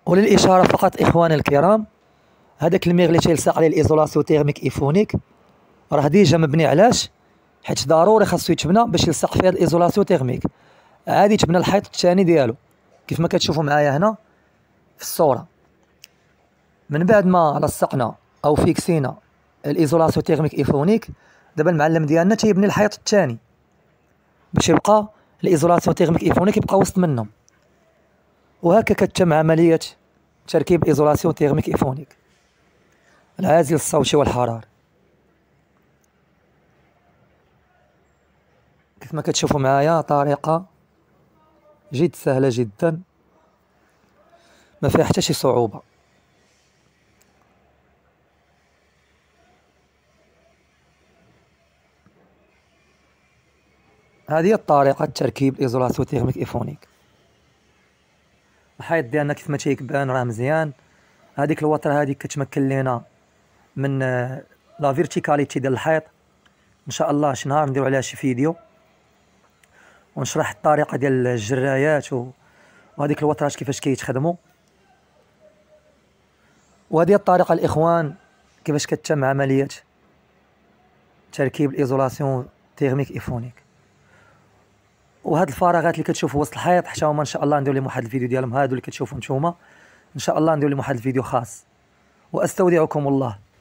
وللإشارة فقط إخواني الكرام، هذاك الميغ اللي تيلصق عليه الإيزولاسيون تيرميك إيفونيك راه ديجا مبني. علاش؟ حيت ضروري خاصو يتبنى باش يلصق فيه هاد الإيزولاسيون تيرميك. عادي يتبنى الحيط الثاني ديالو كيف ما كتشوفوا معايا هنا في الصورة. من بعد ما لصقنا أو فيكسينا الإيزولاسيون تيرميك إيفونيك، دابا المعلم ديالنا تيبني الحيط الثاني باش يبقى الإيزولاسيون تيرميك إيفونيك يبقى وسط منهم. وهكا كتتم عملية تركيب إيزولاسيون تيرميك إيفونيك، العازل الصوتي والحراري. كيف ما كتشوفوا معايا طريقة جد سهلة جدا، ما فيها حتى شي صعوبة. هذه هي الطريقة تركيب إيزولاسيون تيرميك إيفونيك. الحيط ديالنا كيف ما تيبان راه مزيان. هذيك الوتر هذيك كتمكن لينا من لا فيرتيكاليتي ديال الحيط. ان شاء الله شي نهار نديرو عليها شي فيديو ونشرح الطريقه ديال الجرايات وهذيك الوترات كيفاش كيتخدموا. وهذه الطريقه الاخوان كيفاش كتتم عمليه تركيب الايزولاسيون تيرميك ايفونيك. وهاد الفراغات اللي كتشوفوا وسط الحيط حتى هما ان شاء الله ندير لهم واحد الفيديو ديالهم، هادو اللي كتشوفوا نتوما ان شاء الله ندير لهم واحد الفيديو خاص. واستودعكم الله.